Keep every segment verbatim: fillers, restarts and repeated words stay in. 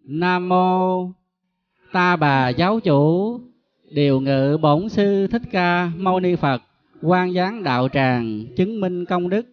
Nam mô Ta Bà Giáo Chủ Điều Ngự Bổn Sư Thích Ca Mâu Ni Phật, Quang Giáng Đạo Tràng chứng minh công đức.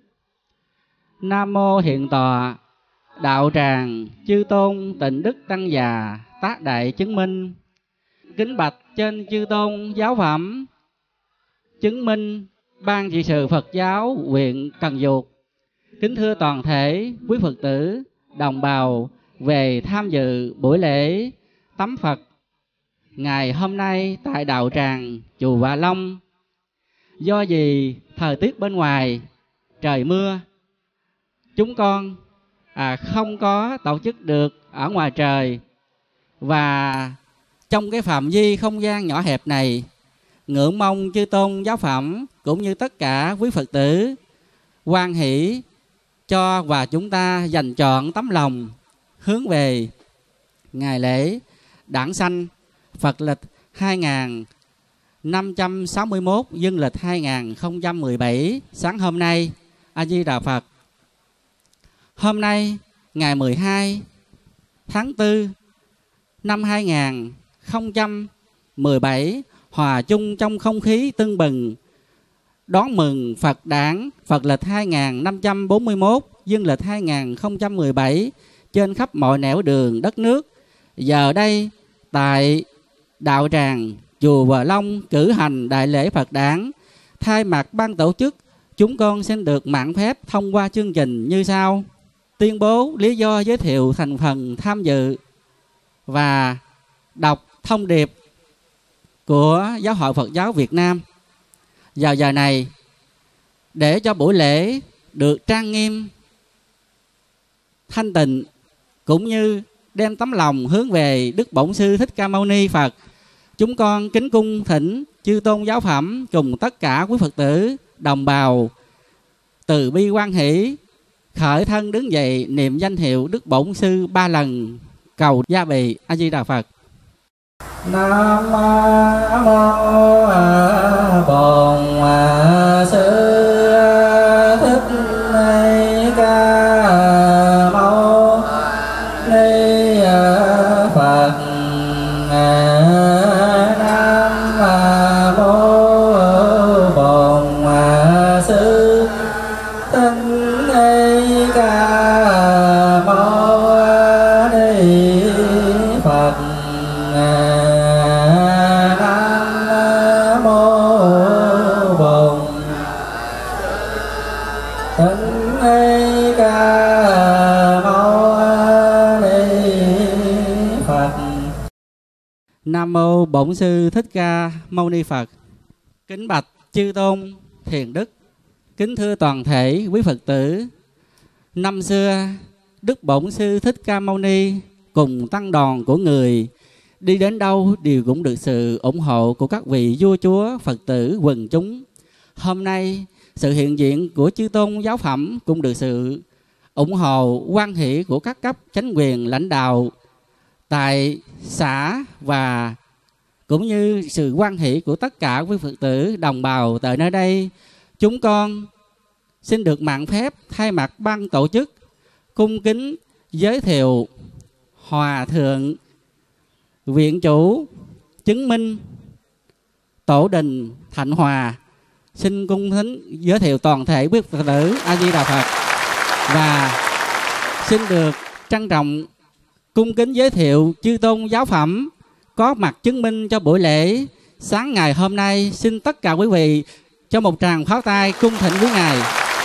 Nam mô Hiện Tọa Đạo Tràng Chư Tôn Tịnh Đức Tăng Già Tác Đại chứng minh. Kính bạch trên chư tôn giáo phẩm, chứng minh ban trị sự Phật giáo huyện Cần Duộc. Kính thưa toàn thể quý Phật tử đồng bào về tham dự buổi lễ tắm Phật ngày hôm nay tại đạo tràng chùa Hòa Long. Do vì thời tiết bên ngoài trời mưa, chúng con à, không có tổ chức được ở ngoài trời, và trong cái phạm vi không gian nhỏ hẹp này, ngưỡng mong chư tôn giáo phẩm cũng như tất cả quý Phật tử hoan hỷ cho và chúng ta dành trọn tấm lòng hướng về ngày lễ Đản Sanh Phật lịch hai nghìn năm trăm sáu mươi mốt, dương lịch hai nghìn không trăm mười bảy. Sáng hôm nay, A Di Đà Phật. Hôm nay ngày mười hai tháng tư năm hai nghìn không trăm mười bảy, hòa chung trong không khí tưng bừng đón mừng Phật đản Phật lịch hai nghìn năm trăm bốn mươi mốt, dương lịch hai nghìn không trăm mười bảy trên khắp mọi nẻo đường đất nước. Giờ đây tại đạo tràng chùa Hòa Long cử hành đại lễ Phật đản. Thay mặt ban tổ chức, chúng con xin được mạn phép thông qua chương trình như sau: tuyên bố lý do giới thiệu thành phần tham dự và đọc thông điệp của Giáo hội Phật giáo Việt Nam. Vào giờ này, để cho buổi lễ được trang nghiêm, thanh tịnh, cũng như đem tấm lòng hướng về Đức Bổn Sư Thích Ca Mâu Ni Phật, chúng con kính cung thỉnh chư tôn giáo phẩm cùng tất cả quý Phật tử đồng bào từ bi hoan hỷ khởi thân đứng dậy niệm danh hiệu Đức Bổn Sư ba lần cầu gia bị. A Di Đà Phật. Nam mô Bổn Sư Thích Ca Mâu Ni Phật. Nam mô Bổn Sư Thích Ca Mâu Ni Phật. Nam mô Bổn Sư Thích Ca Mâu Ni Phật. Kính bạch chư tôn thiền đức, kính thưa toàn thể quý Phật tử. Năm xưa Đức Bổn Sư Thích Ca Mâu Ni cùng tăng đoàn của người đi đến đâu đều cũng được sự ủng hộ của các vị vua chúa, Phật tử, quần chúng. Hôm nay sự hiện diện của chư tôn giáo phẩm cũng được sự ủng hộ hoan hỷ của các cấp chánh quyền lãnh đạo tại xã, và cũng như sự hoan hỷ của tất cả quý Phật tử đồng bào tại nơi đây. Chúng con xin được mạn phép thay mặt ban tổ chức cung kính giới thiệu Hòa Thượng Viện Chủ chứng minh Tổ đình Thạnh Hòa. Xin cung kính giới thiệu toàn thể quý Phật tử. A Di Đà Phật. Và xin được trân trọng cung kính giới thiệu chư tôn giáo phẩm có mặt chứng minh cho buổi lễ sáng ngày hôm nay. Xin tất cả quý vị cho một tràng pháo tay cung thỉnh quý ngài.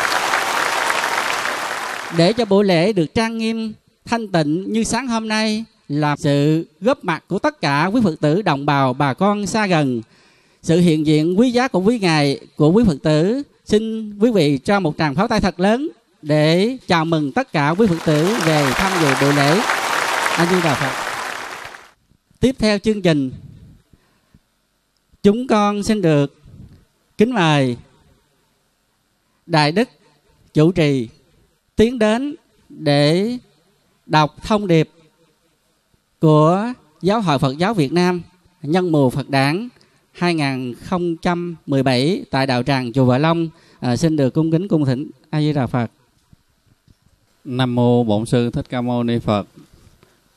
Để cho buổi lễ được trang nghiêm thanh tịnh như sáng hôm nay là sự góp mặt của tất cả quý Phật tử đồng bào, bà con xa gần, sự hiện diện quý giá của quý ngài, của quý Phật tử. Xin quý vị cho một tràng pháo tay thật lớn để chào mừng tất cả quý Phật tử về tham dự buổi lễ. A Di Đà Phật. Tiếp theo chương trình, chúng con xin được kính mời Đại Đức chủ trì tiến đến để đọc thông điệp của Giáo hội Phật giáo Việt Nam nhân mùa Phật đản hai nghìn không trăm mười bảy tại đạo tràng chùa Hòa Long. À, xin được cung kính cung thỉnh. A Di Đà Phật. Nam mô Bổn Sư Thích Ca Mâu Ni Phật.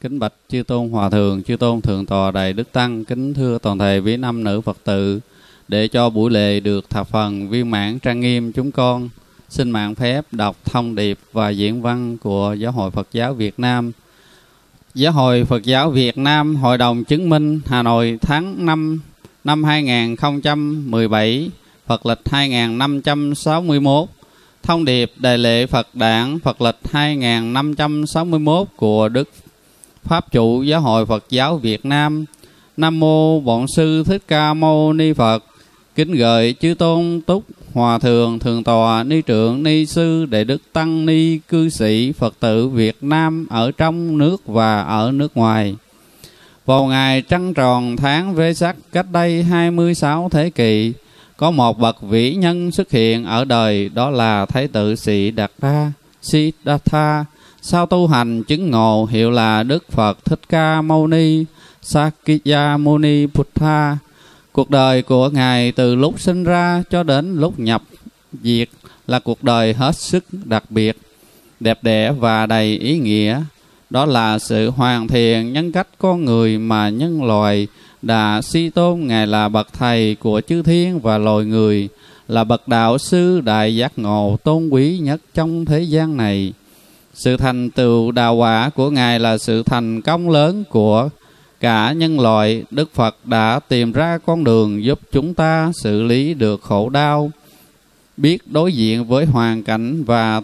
Kính bạch chư tôn hòa thượng, chư tôn thượng tọa đại đức tăng, kính thưa toàn thể quý nam nữ Phật tử. Để cho buổi lễ được thập phần viên mãn trang nghiêm, chúng con xin mạng phép đọc thông điệp và diễn văn của Giáo hội Phật giáo Việt Nam. Giáo hội Phật giáo Việt Nam, Hội đồng chứng minh, Hà Nội, tháng năm năm hai nghìn không trăm mười bảy, Phật lịch hai nghìn năm trăm sáu mươi mốt. Thông điệp Đại lễ Phật đản Phật lịch hai nghìn năm trăm sáu mươi mốt của Đức Pháp chủ Giáo hội Phật giáo Việt Nam. Nam mô Bổn Sư Thích Ca Mâu Ni Phật. Kính gửi chư tôn túc hòa thượng, thượng tọa, ni trưởng, ni sư, đệ đức tăng ni, cư sĩ, Phật tử Việt Nam ở trong nước và ở nước ngoài. Vào ngày trăng tròn tháng Vê Sắc cách đây hai mươi sáu thế kỷ, có một bậc vĩ nhân xuất hiện ở đời, đó là Thái tử Sĩ Đạt Đa Siddhartha. Sau tu hành chứng ngộ hiệu là Đức Phật Thích Ca Mâu Ni Sakya Muni Buddha. Cuộc đời của Ngài từ lúc sinh ra cho đến lúc nhập diệt là cuộc đời hết sức đặc biệt, đẹp đẽ và đầy ý nghĩa. Đó là sự hoàn thiện nhân cách con người mà nhân loại đã suy tôn Ngài là bậc thầy của chư thiên và loài người, là bậc đạo sư đại giác ngộ tôn quý nhất trong thế gian này. Sự thành tựu đạo quả của Ngài là sự thành công lớn của cả nhân loại. Đức Phật đã tìm ra con đường giúp chúng ta xử lý được khổ đau, biết đối diện với hoàn cảnh và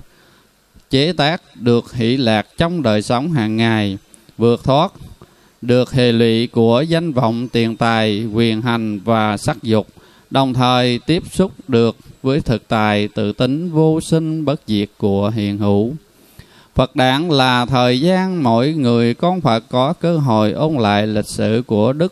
chế tác được hỷ lạc trong đời sống hàng ngày, vượt thoát được hệ lụy của danh vọng, tiền tài, quyền hành và sắc dục, đồng thời tiếp xúc được với thực tại tự tính vô sinh bất diệt của hiện hữu. Phật đản là thời gian mỗi người con Phật có cơ hội ôn lại lịch sử của Đức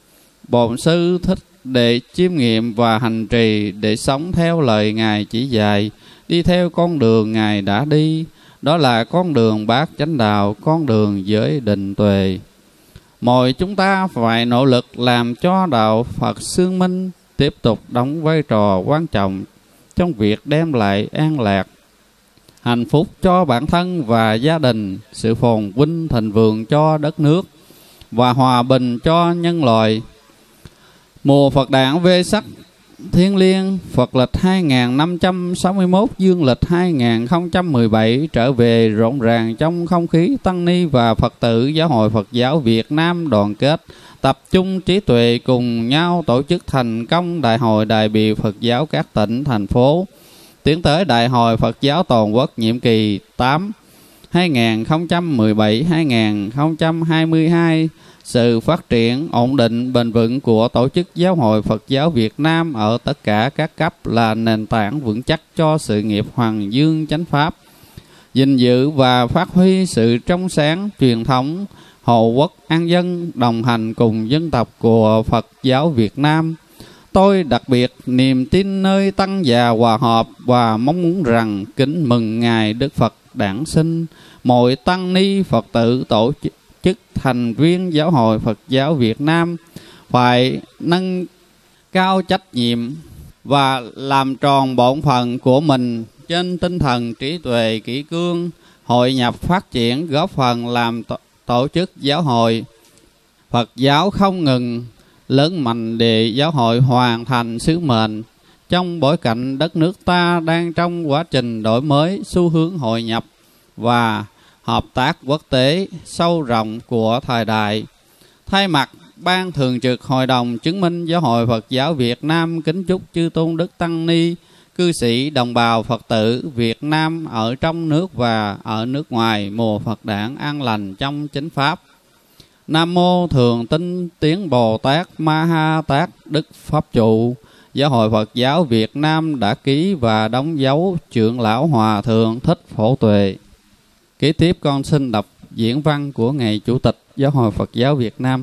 Bổn Sư Thích để chiêm nghiệm và hành trì, để sống theo lời Ngài chỉ dạy, đi theo con đường Ngài đã đi. Đó là con đường bát chánh đạo, con đường giới định tuệ. Mọi chúng ta phải nỗ lực làm cho đạo Phật xương minh tiếp tục đóng vai trò quan trọng trong việc đem lại an lạc, hạnh phúc cho bản thân và gia đình, sự phồn vinh thịnh vượng cho đất nước và hòa bình cho nhân loại. Mùa Phật đản Vê Sắc Thiên Liêng Phật lịch hai nghìn năm trăm sáu mươi mốt, dương lịch hai nghìn không trăm mười bảy trở về rộn ràng trong không khí tăng ni và Phật tử Giáo hội Phật giáo Việt Nam đoàn kết, tập trung trí tuệ, cùng nhau tổ chức thành công Đại hội đại biểu Phật giáo các tỉnh, thành phố, tiến tới Đại hội Phật giáo toàn quốc nhiệm kỳ tám hai nghìn không trăm mười bảy đến hai nghìn không trăm hai mươi hai. Sự phát triển ổn định bền vững của tổ chức Giáo hội Phật giáo Việt Nam ở tất cả các cấp là nền tảng vững chắc cho sự nghiệp Hoàng Dương Chánh Pháp, gìn giữ và phát huy sự trong sáng truyền thống hộ quốc an dân, đồng hành cùng dân tộc của Phật giáo Việt Nam. Tôi đặc biệt niềm tin nơi tăng già hòa hợp và mong muốn rằng kính mừng Ngài Đức Phật đản sinh, mọi tăng ni Phật tử tổ chức thành viên Giáo hội Phật giáo Việt Nam phải nâng cao trách nhiệm và làm tròn bổn phận của mình trên tinh thần trí tuệ kỷ cương, hội nhập phát triển, góp phần làm tổ, tổ chức giáo hội Phật giáo không ngừng lớn mạnh để giáo hội hoàn thành sứ mệnh trong bối cảnh đất nước ta đang trong quá trình đổi mới, xu hướng hội nhập và hợp tác quốc tế sâu rộng của thời đại. Thay mặt Ban Thường trực Hội đồng chứng minh Giáo hội Phật giáo Việt Nam kính chúc chư tôn đức tăng ni, cư sĩ, đồng bào Phật tử Việt Nam ở trong nước và ở nước ngoài mùa Phật đản an lành trong chánh pháp. Nam mô Thường Tinh Tiến Bồ Tát Ma Ha Tát Đức Pháp Trụ. Giáo hội Phật giáo Việt Nam đã ký và đóng dấu trưởng lão Hòa thượng Thích Phổ Tuệ. Kế tiếp con xin đọc diễn văn của Ngài Chủ tịch Giáo hội Phật giáo Việt Nam.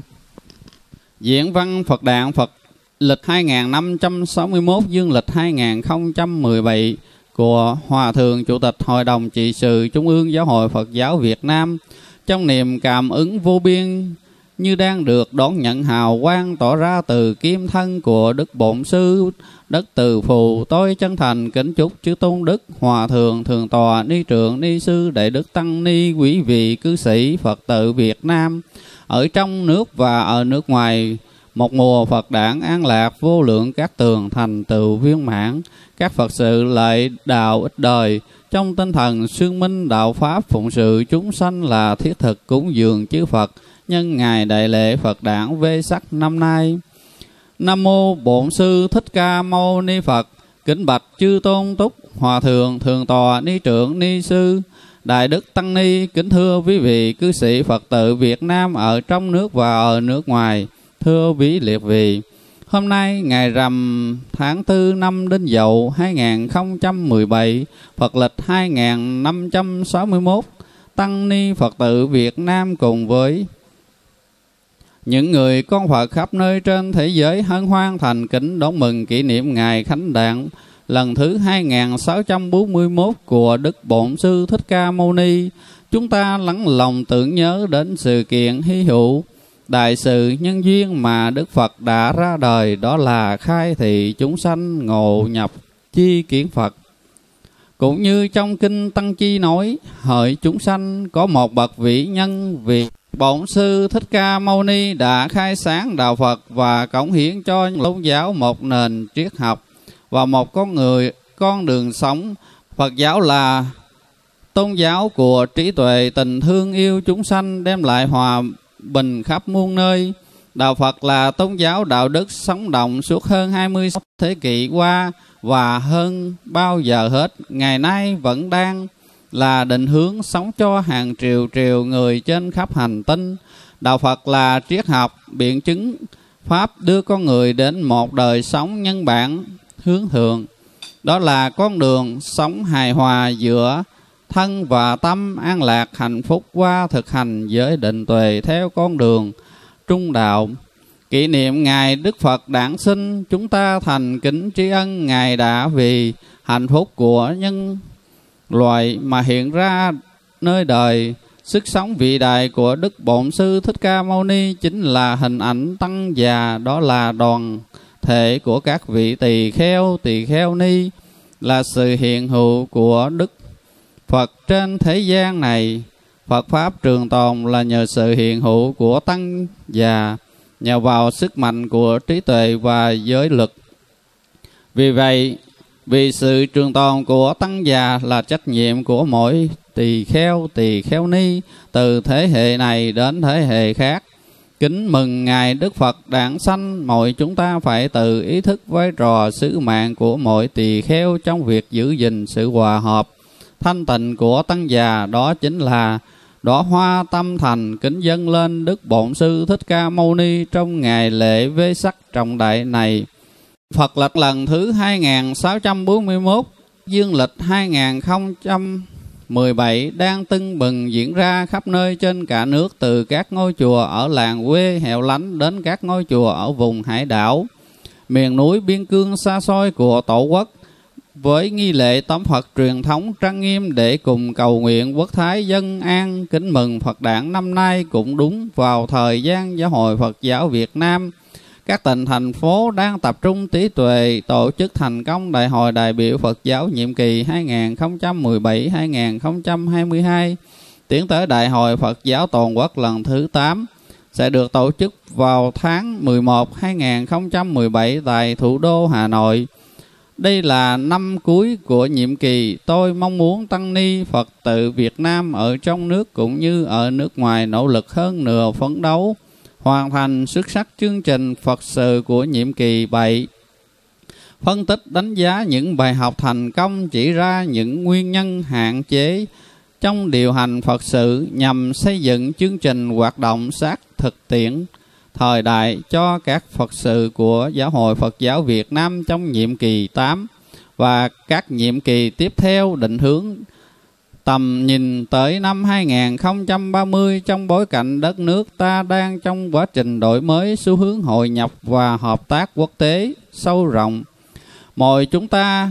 Diễn văn Phật đản Phật lịch hai nghìn năm trăm sáu mươi mốt, dương lịch hai nghìn không trăm mười bảy của Hòa thượng Chủ tịch Hội đồng trị sự Trung ương Giáo hội Phật giáo Việt Nam, trong niềm cảm ứng vô biên như đang được đón nhận hào quang tỏ ra từ kim thân của Đức Bổn Sư đất Từ Phù. Tôi chân thành kính chúc chư tôn đức Hòa Thượng, Thượng Tọa, Ni Trưởng, Ni Sư, Đại Đức Tăng Ni, quý vị cư sĩ Phật tử Việt Nam ở trong nước và ở nước ngoài một mùa Phật đản an lạc, vô lượng các tường thành tựu viên mãn, các Phật sự lợi đạo ích đời, trong tinh thần xương minh đạo pháp, phụng sự chúng sanh là thiết thực cúng dường chư Phật nhân ngày đại lễ Phật đản Vê-sắc năm nay. Nam mô Bổn Sư Thích Ca Mâu Ni Phật. Kính bạch chư tôn túc Hòa Thượng, Thượng Tọa, Ni Trưởng, Ni Sư, Đại Đức Tăng Ni. Kính thưa quý vị cư sĩ Phật tử Việt Nam ở trong nước và ở nước ngoài. Thưa quý liệt vị, hôm nay ngày rằm tháng tư năm Đinh Dậu hai nghìn không trăm mười bảy, Phật lịch hai nghìn năm trăm sáu mươi mốt, Tăng Ni Phật tử Việt Nam cùng với những người con Phật khắp nơi trên thế giới hân hoan thành kính đón mừng kỷ niệm ngày Khánh Đản lần thứ hai nghìn sáu trăm bốn mươi mốt của Đức Bổn Sư Thích Ca Mâu Ni. Chúng ta lắng lòng tưởng nhớ đến sự kiện hy hữu đại sự nhân duyên mà Đức Phật đã ra đời, đó là khai thị chúng sanh ngộ nhập chi kiến Phật. Cũng như trong kinh Tăng Chi nói, hỡi chúng sanh có một bậc vĩ nhân Việt Bổn Sư Thích Ca Mâu Ni đã khai sáng đạo Phật và cống hiến cho tôn giáo một nền triết học và một con người con đường sống. Phật giáo là tôn giáo của trí tuệ, tình thương yêu chúng sanh, đem lại hòa bình khắp muôn nơi. Đạo Phật là tôn giáo đạo đức sống động suốt hơn hai mươi thế kỷ qua và hơn bao giờ hết ngày nay vẫn đang là định hướng sống cho hàng triệu triệu người trên khắp hành tinh. Đạo Phật là triết học biện chứng pháp đưa con người đến một đời sống nhân bản hướng thượng. Đó là con đường sống hài hòa giữa thân và tâm, an lạc hạnh phúc qua thực hành giới định tuệ theo con đường trung đạo. Kỷ niệm ngày Đức Phật đản sinh, chúng ta thành kính tri ân Ngài đã vì hạnh phúc của nhân loại mà hiện ra nơi đời. Sức sống vĩ đại của Đức Bổn Sư Thích Ca Mâu Ni chính là hình ảnh tăng già, đó là đoàn thể của các vị tỳ kheo, tỳ kheo ni, là sự hiện hữu của Đức Phật trên thế gian này. Phật Pháp trường tồn là nhờ sự hiện hữu của tăng già, nhờ vào sức mạnh của trí tuệ và giới luật. Vì vậy, vì sự trường tồn của tăng già là trách nhiệm của mỗi tỳ kheo, tỳ kheo ni từ thế hệ này đến thế hệ khác. Kính mừng Ngài Đức Phật đản sanh, mọi chúng ta phải tự ý thức vai trò sứ mạng của mỗi tỳ kheo trong việc giữ gìn sự hòa hợp thanh tịnh của tăng già. Đó chính là đóa hoa tâm thành kính dâng lên Đức Bổn Sư Thích Ca Mâu Ni trong ngày lễ Vê-sắc trọng đại này. Phật lịch lần thứ hai nghìn sáu trăm bốn mươi mốt, dương lịch hai nghìn không trăm mười bảy đang tưng bừng diễn ra khắp nơi trên cả nước, từ các ngôi chùa ở làng quê hẻo lánh đến các ngôi chùa ở vùng hải đảo, miền núi biên cương xa xôi của Tổ quốc, với nghi lễ tắm Phật truyền thống trang nghiêm để cùng cầu nguyện quốc thái dân an. Kính mừng Phật đản năm nay cũng đúng vào thời gian Giáo hội Phật giáo Việt Nam, các tỉnh thành phố đang tập trung trí tuệ tổ chức thành công Đại hội đại biểu Phật giáo nhiệm kỳ hai nghìn không trăm mười bảy đến hai nghìn không trăm hai mươi hai, tiến tới Đại hội Phật giáo toàn quốc lần thứ tám, sẽ được tổ chức vào tháng mười một năm hai nghìn không trăm mười bảy tại thủ đô Hà Nội. Đây là năm cuối của nhiệm kỳ. Tôi mong muốn tăng ni Phật tử Việt Nam ở trong nước cũng như ở nước ngoài nỗ lực hơn nữa, phấn đấu hoàn thành xuất sắc chương trình Phật sự của nhiệm kỳ bảy, phân tích đánh giá những bài học thành công, chỉ ra những nguyên nhân hạn chế trong điều hành Phật sự nhằm xây dựng chương trình hoạt động sát thực tiễn thời đại cho các Phật sự của Giáo hội Phật giáo Việt Nam trong nhiệm kỳ tám và các nhiệm kỳ tiếp theo, định hướng tầm nhìn tới năm hai nghìn không trăm ba mươi trong bối cảnh đất nước ta đang trong quá trình đổi mới, xu hướng hội nhập và hợp tác quốc tế sâu rộng. Mọi chúng ta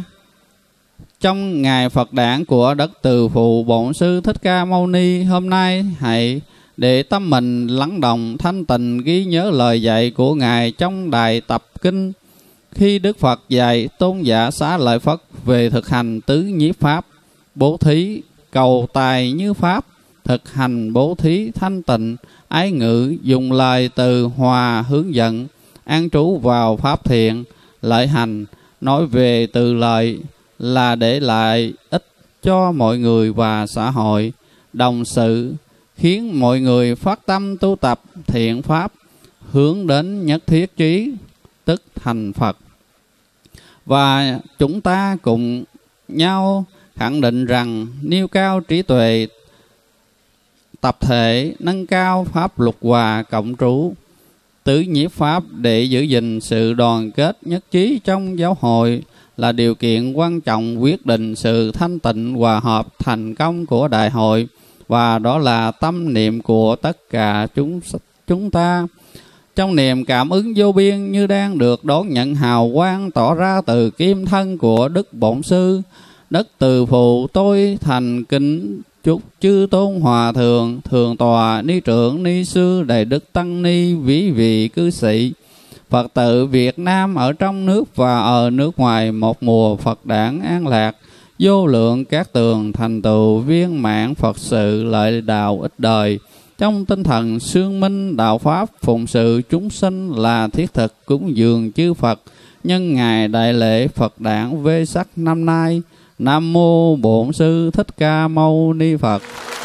trong ngày Phật đản của đất Từ Phù Bổn Sư Thích Ca Mâu Ni hôm nay hãy để tâm mình lắng động thanh tịnh ghi nhớ lời dạy của Ngài trong đài tập kinh. Khi Đức Phật dạy tôn giả Xá Lợi Phất về thực hành tứ nhiếp pháp, bố thí cầu tài như pháp, thực hành bố thí thanh tịnh, ái ngữ dùng lời từ hòa hướng dẫn, an trú vào pháp thiện, lợi hành, nói về từ lời là để lại ích cho mọi người và xã hội, đồng sự khiến mọi người phát tâm tu tập thiện pháp, hướng đến nhất thiết trí, tức thành Phật. Và chúng ta cùng nhau khẳng định rằng nêu cao trí tuệ tập thể, nâng cao pháp luật hòa cộng trú, tứ nhiếp pháp để giữ gìn sự đoàn kết nhất trí trong giáo hội là điều kiện quan trọng quyết định sự thanh tịnh hòa hợp thành công của đại hội, và đó là tâm niệm của tất cả chúng chúng ta. Trong niềm cảm ứng vô biên như đang được đón nhận hào quang tỏ ra từ kim thân của Đức Bổn Sư, đất Từ Phụ tôi thành kính chúc chư tôn hòa thượng, thường tòa, ni trưởng, ni sư, đại đức tăng ni, quý vị cư sĩ, Phật tử Việt Nam ở trong nước và ở nước ngoài, một mùa Phật đản an lạc, vô lượng các tường thành tựu viên mãn Phật sự lợi đạo ích đời. Trong tinh thần xương minh đạo pháp, phụng sự chúng sinh là thiết thực cúng dường chư Phật nhân ngày đại lễ Phật đản Vê Sắc năm nay. Nam mô Bổn Sư Thích Ca Mâu Ni Phật.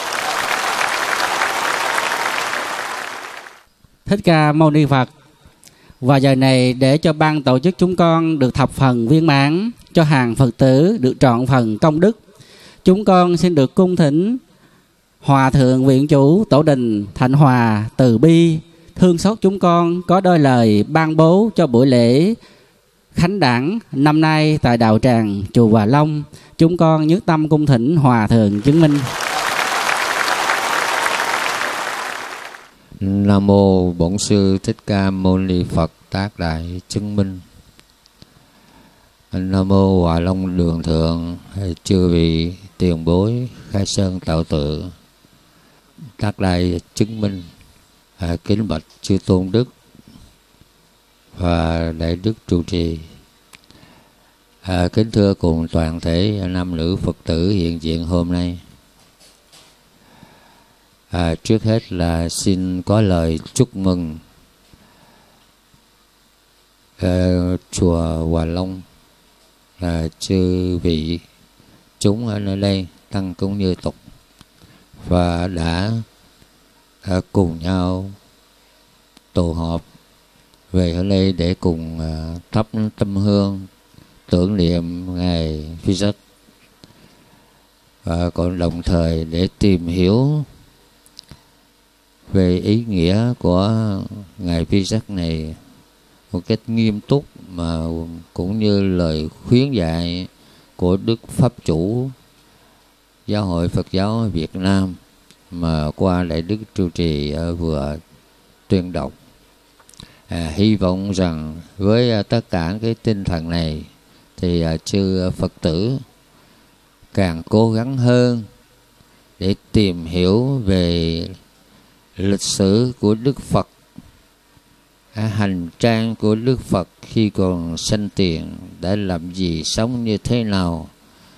Thích Ca Mâu Ni Phật. Và giờ này để cho ban tổ chức chúng con được thập phần viên mãn, cho hàng Phật tử được trọn phần công đức, chúng con xin được cung thỉnh Hòa thượng viện chủ tổ đình Thạnh Hòa từ bi thương xót chúng con có đôi lời ban bố cho buổi lễ khánh đản năm nay tại đạo tràng chùa Hòa Long. Chúng con nhất tâm cung thỉnh Hòa thượng chứng minh. Nam mô Bổn Sư Thích Ca Mâu Ni Phật tác đại chứng minh. Nam mô Hòa Long Đường Thượng, chư vị tiền bối khai sơn tạo tự tác đại chứng minh. À, kính bạch chư tôn đức và đại đức trụ trì. À, kính thưa cùng toàn thể nam nữ Phật tử hiện diện hôm nay. À, trước hết là xin có lời chúc mừng à, chùa Hòa Long, à, chư vị chúng ở nơi đây tăng cũng như tục và đã à, cùng nhau tụ họp về ở đây để cùng à, thắp tâm hương tưởng niệm ngài Phi Sắc, và còn đồng thời để tìm hiểu về ý nghĩa của ngài Phi Sắc này một cách nghiêm túc, mà cũng như lời khuyến dạy của Đức Pháp Chủ Giáo hội Phật giáo Việt Nam mà qua đại đức trụ trì vừa tuyên đọc. À, hy vọng rằng với tất cả cái tinh thần này thì chư Phật tử càng cố gắng hơn để tìm hiểu về lịch sử của Đức Phật, à, hành trang của Đức Phật khi còn sanh tiền đã làm gì, sống như thế nào,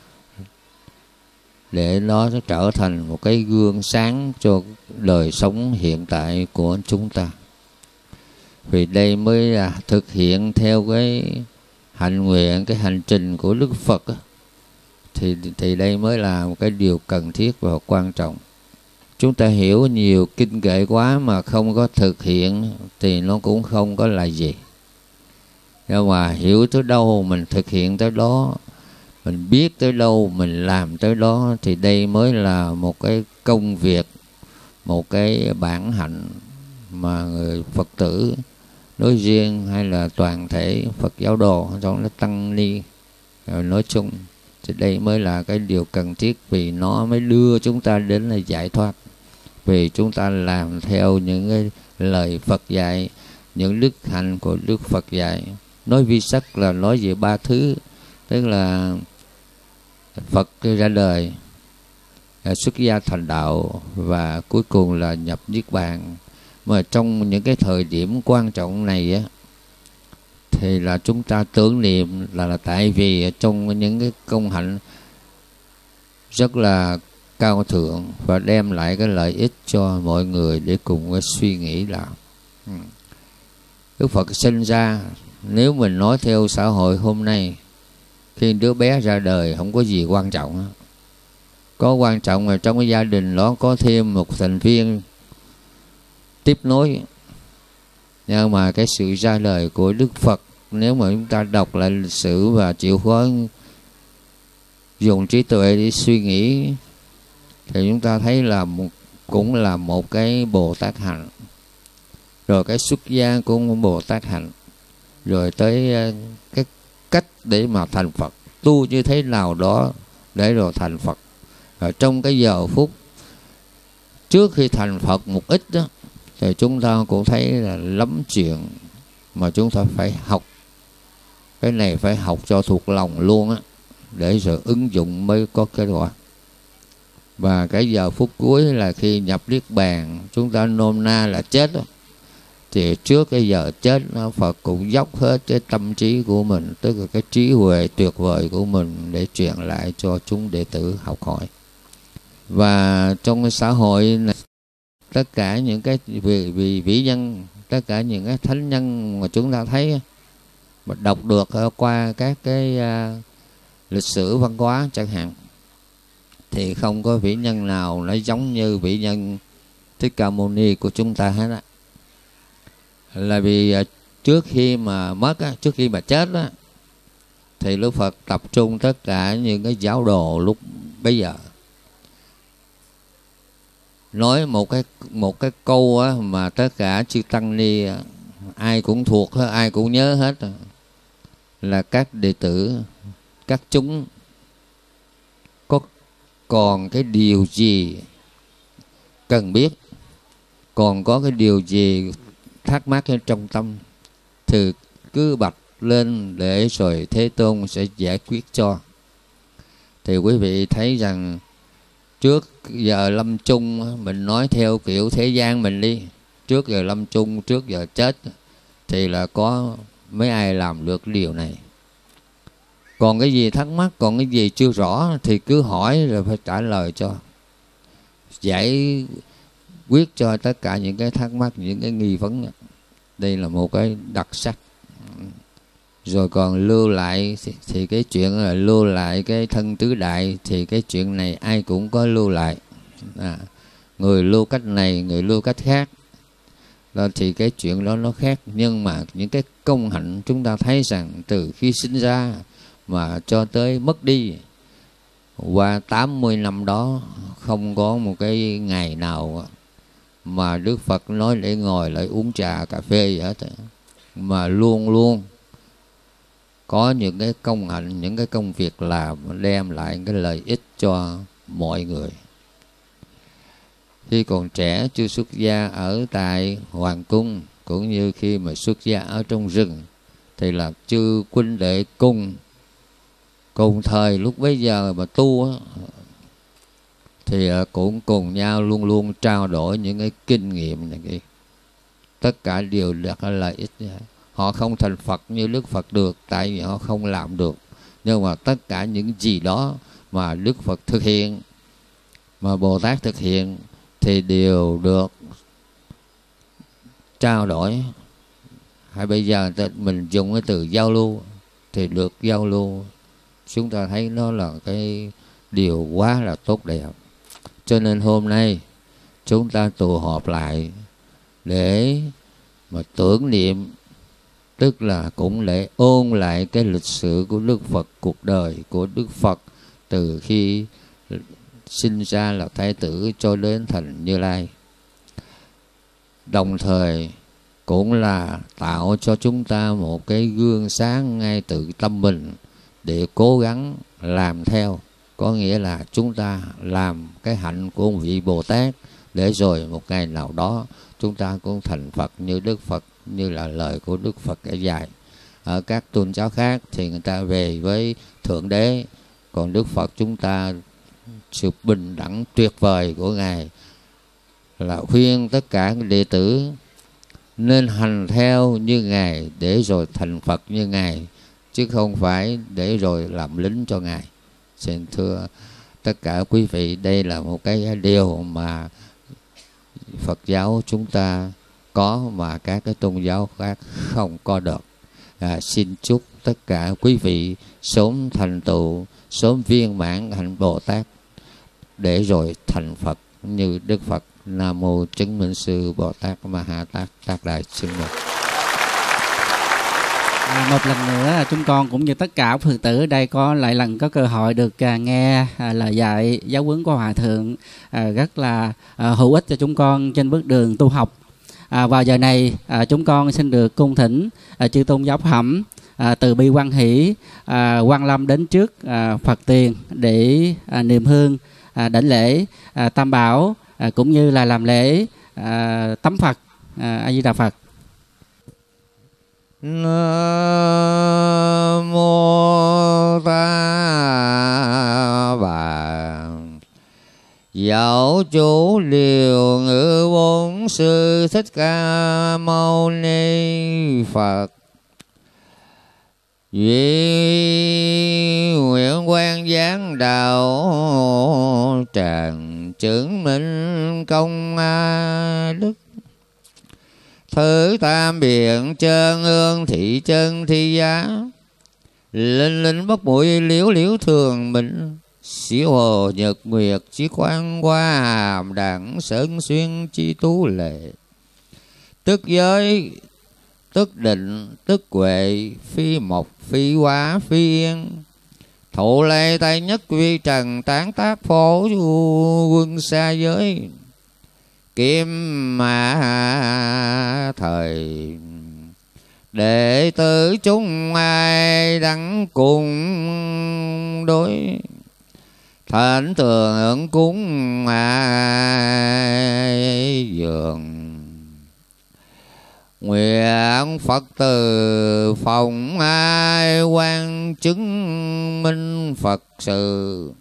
để nó trở thành một cái gương sáng cho đời sống hiện tại của chúng ta. Vì đây mới là thực hiện theo cái hạnh nguyện, cái hành trình của Đức Phật á, thì thì đây mới là một cái điều cần thiết và quan trọng. Chúng ta hiểu nhiều kinh kệ quá mà không có thực hiện thì nó cũng không có là gì. Nhưng mà hiểu tới đâu mình thực hiện tới đó, mình biết tới đâu mình làm tới đó, thì đây mới là một cái công việc, một cái bản hạnh mà người Phật tử nói riêng hay là toàn thể Phật giáo đồ trong nó tăng ni nói chung, thì đây mới là cái điều cần thiết, vì nó mới đưa chúng ta đến là giải thoát. Vì chúng ta làm theo những cái lời Phật dạy, những đức hạnh của Đức Phật dạy. Nói vi sắc là nói về ba thứ, tức là Phật ra đời, xuất gia thành đạo và cuối cùng là nhập niết bàn. Mà trong những cái thời điểm quan trọng này á, thì là chúng ta tưởng niệm là, là tại vì trong những cái công hạnh rất là cao thượng và đem lại cái lợi ích cho mọi người để cùng cái suy nghĩ là ừ. Đức Phật sinh ra, nếu mình nói theo xã hội hôm nay, khi đứa bé ra đời không có gì quan trọng. Có quan trọng là trong cái gia đình đó có thêm một thành viên tiếp nối. Nhưng mà cái sự ra đời của Đức Phật, nếu mà chúng ta đọc lại lịch sử và chịu khó dùng trí tuệ để suy nghĩ, thì chúng ta thấy là một, cũng là một cái Bồ Tát hạnh. Rồi cái xuất gia cũng một Bồ Tát hạnh. Rồi tới cái cách để mà thành Phật, tu như thế nào đó để rồi thành Phật. Ở trong cái giờ phút trước khi thành Phật một ít đó, thì chúng ta cũng thấy là lắm chuyện mà chúng ta phải học. Cái này phải học cho thuộc lòng luôn á, để rồi ứng dụng mới có kết quả. Và cái giờ phút cuối là khi nhập niết bàn, chúng ta nôm na là chết đó. Thì trước cái giờ chết, Phật cũng dốc hết cái tâm trí của mình, tức là cái trí huệ tuyệt vời của mình để truyền lại cho chúng đệ tử học hỏi. Và trong cái xã hội này, tất cả những cái vị, vị vĩ nhân, tất cả những cái thánh nhân mà chúng ta thấy mà đọc được qua các cái uh, lịch sử văn hóa chẳng hạn, thì không có vĩ nhân nào nó giống như vĩ nhân Thích Ca Mâu Ni của chúng ta hết á. Là vì uh, trước khi mà mất á, trước khi mà chết á, thì Đức Phật tập trung tất cả những cái giáo đồ lúc bấy giờ. Nói một cái một cái câu á, mà tất cả chư tăng ni ai cũng thuộc, ai cũng nhớ hết, là các đệ tử, các chúng có còn cái điều gì cần biết, còn có cái điều gì thắc mắc ở trong tâm, thì cứ bạch lên để rồi Thế Tôn sẽ giải quyết cho. Thì quý vị thấy rằng trước giờ lâm chung, mình nói theo kiểu thế gian mình đi, trước giờ lâm chung, trước giờ chết, thì là có mấy ai làm được điều này. Còn cái gì thắc mắc, còn cái gì chưa rõ thì cứ hỏi rồi phải trả lời cho, giải quyết cho tất cả những cái thắc mắc, những cái nghi vấn. Đây là một cái đặc sắc. Rồi còn lưu lại thì, thì cái chuyện là lưu lại cái thân tứ đại, thì cái chuyện này ai cũng có lưu lại. À, người lưu cách này, người lưu cách khác. Đó, thì cái chuyện đó nó khác. Nhưng mà những cái công hạnh chúng ta thấy rằng từ khi sinh ra mà cho tới mất đi, qua tám mươi năm đó, không có một cái ngày nào mà Đức Phật nói để ngồi lại uống trà cà phê gì hết, mà luôn luôn có những cái công hạnh, những cái công việc làm đem lại cái lợi ích cho mọi người. Khi còn trẻ chưa xuất gia ở tại hoàng cung, cũng như khi mà xuất gia ở trong rừng, thì là chư huynh đệ cùng cùng thời lúc bấy giờ mà tu á, thì cũng cùng nhau luôn luôn trao đổi những cái kinh nghiệm này kia. Tất cả đều được lợi ích. Họ không thành Phật như Đức Phật được, tại vì họ không làm được. Nhưng mà tất cả những gì đó mà Đức Phật thực hiện, mà Bồ Tát thực hiện, thì đều được trao đổi. Hay bây giờ mình dùng cái từ giao lưu, thì được giao lưu. Chúng ta thấy nó là cái điều quá là tốt đẹp. Cho nên hôm nay chúng ta tụ họp lại để mà tưởng niệm, tức là cũng để ôn lại cái lịch sử của Đức Phật, cuộc đời của Đức Phật từ khi sinh ra là Thái tử cho đến thành Như Lai. Đồng thời cũng là tạo cho chúng ta một cái gương sáng ngay từ tâm mình để cố gắng làm theo. Có nghĩa là chúng ta làm cái hạnh của một vị Bồ Tát, để rồi một ngày nào đó chúng ta cũng thành Phật như Đức Phật, như là lời của Đức Phật đã dạy. Ở các tôn giáo khác thì người ta về với Thượng Đế, còn Đức Phật chúng ta sự bình đẳng tuyệt vời của Ngài, là khuyên tất cả đệ tử nên hành theo như Ngài để rồi thành Phật như Ngài, chứ không phải để rồi làm lính cho Ngài. Xin thưa tất cả quý vị, đây là một cái điều mà Phật giáo chúng ta có mà các cái tôn giáo khác không có được. À, xin chúc tất cả quý vị sớm thành tựu, sớm viên mãn hạnh Bồ Tát để rồi thành Phật như Đức Phật. Nam mô Chứng Minh Sư Bồ Tát Ma Ha Tát Tát Đại Sinh Mật. À, một lần nữa chúng con cũng như tất cả Phật tử ở đây có lại lần có cơ hội được à, nghe à, lời dạy giáo huấn của Hòa Thượng à, rất là à, hữu ích cho chúng con trên bước đường tu học. À, vào giờ này à, chúng con xin được cung thỉnh à, chư tôn giáo phẩm à, từ bi quan hỷ à, quan lâm đến trước à, Phật tiền để à, niệm hương à, đảnh lễ à, Tam Bảo à, cũng như là làm lễ à, tắm Phật. à, A Di Đà Phật. Nam mô Ta Bà Giáo chủ Điều Ngự Bổn Sư Thích Ca Mâu Ni Phật. Duy nguyện quan giảng đạo tràng chứng minh công đức, thứ tam biện chân ương thị chân thi giá, linh linh bất bụi liễu liễu thường mình, xỉu hồ nhật nguyệt chỉ quan qua hàm đẳng sơn xuyên chi tú lệ, tức giới tức định tức huệ, phi mộc phi hóa phi yên, thụ lệ tay nhất vi trần tán tác phổ quân xa giới, kim mà thời đệ tử chúng ai đắng cùng đối, thánh thường ứng cúng ai dường, nguyện Phật từ phòng ai quan chứng minh Phật sự,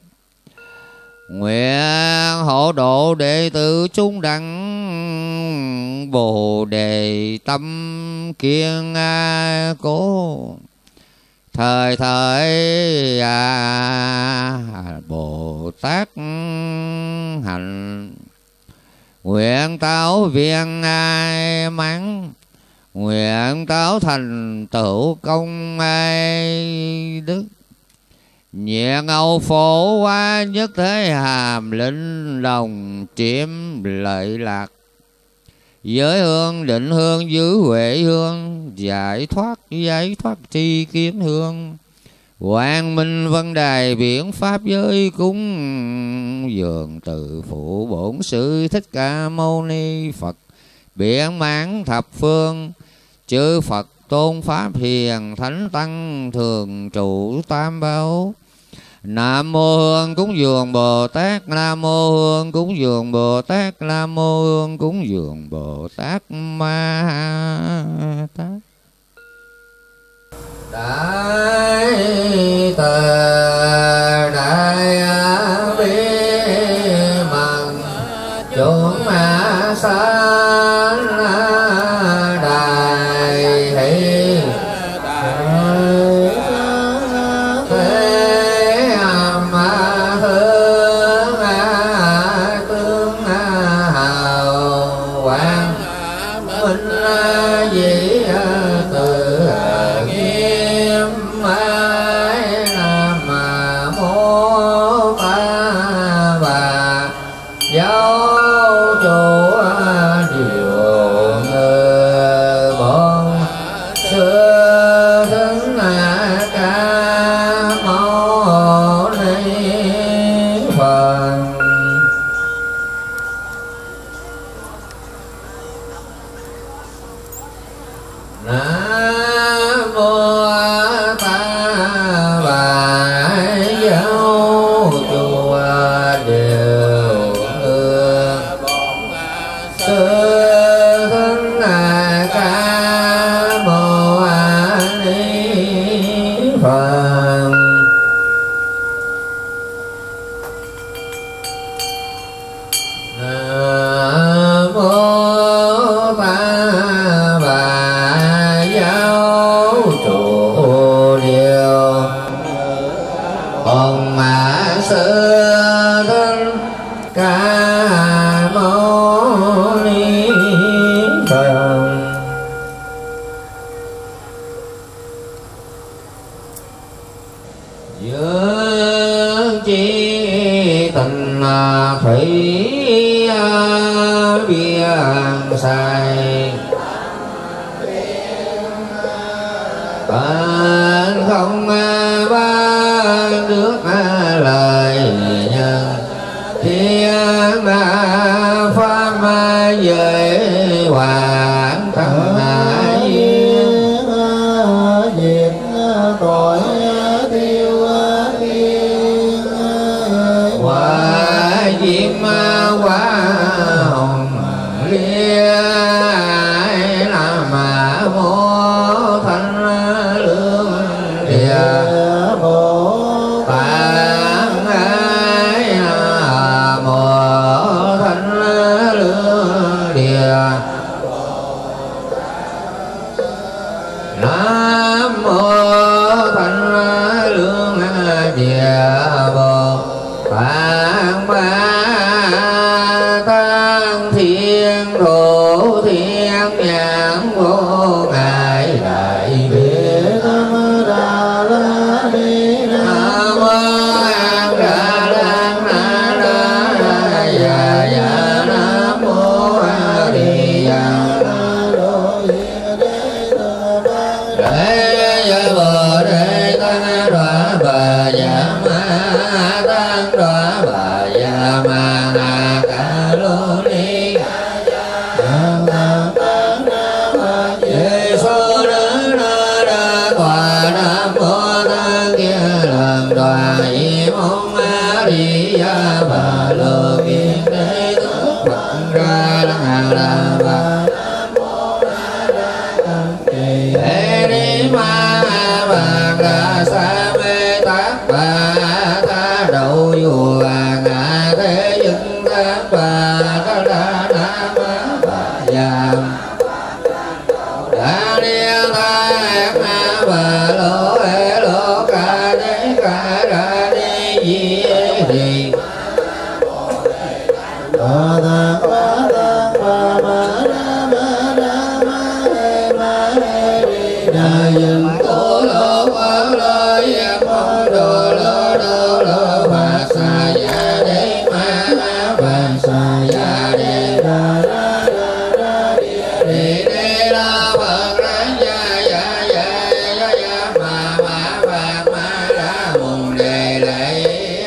nguyện hộ độ đệ tử chúng đẳng Bồ Đề tâm kiên ai cố, thời thời à, Bồ Tát hành, nguyện táo viên ai mắng, nguyện táo thành tựu công ai đức, nhẹ ngầu phổ hoa nhất thế hàm linh đồng chiếm lợi lạc, giới hương định hương giữ huệ hương, giải thoát giải thoát tri kiến hương, quang minh văn đài biển pháp giới cúng dường từ phụ bổn sư Thích Ca Mâu Ni Phật, biển mãn thập phương chư Phật tôn pháp hiền thánh tăng thường trụ tam bảo. Nam mô Hương cúng dường Bồ Tát, Nam mô Hương cúng dường Bồ Tát, Nam mô Hương cúng dường Bồ Tát Ma Tát. Đại từ đại bi mần chúng ma sanh đại thị thế âm hướng tương hào quang minh dĩ từ nghiêm ái nam mô Ta Bà giáo chủ điều ngự bổn sư Thích Ca Mâu Ni Phật. Nam mô Ta Bà giáo chủ điều ngự sư Thích Ca Mâu Ni Phật. ta bà giáo chủ điều hồng mã sư thân ca mâu ni Phật. Dương chi tình thủy biên sai bạn không ban nước lời nhân thiên pháp giới hoàng thân diệt tội tiêu yên quả diệm quả hồng lia làm mô thanh lương địa bồ tát ái mô thanh lương địa nam mô thanh lương địa bồ tát ma tăng thiên thổ thiên nhãn vô ngại đại bi nam đà la ni nam an đà la na đà ya ya nam mô a di đà đô đế đô đế ya bồ đề tăng đoá bà ya ma tăng đoá bà ya ma na ca lô ni Giê-xu đấng na đa tòa nam mô tăng kia làm tòa y mong a di đà bà lô kiên đế thức phật ra đăng hàng la bà Ê đi ma bà đà sa mê tát bà ta đầu vua ngã thế dân tát bà ta đà na bà già đa ni ta na bà lô ê lô ca đế ca ra đi di đi ta ta ba ta ba ba na ma na ma e ma e đi đa dân tổ lô quá lô yếm mong đồ lô đô lô bà sa ya đế ma bà sa ya đế đa đa đa đa đi đi la phật ra ya ya ya ya ya ma ma ma ma ra mùng đề lệ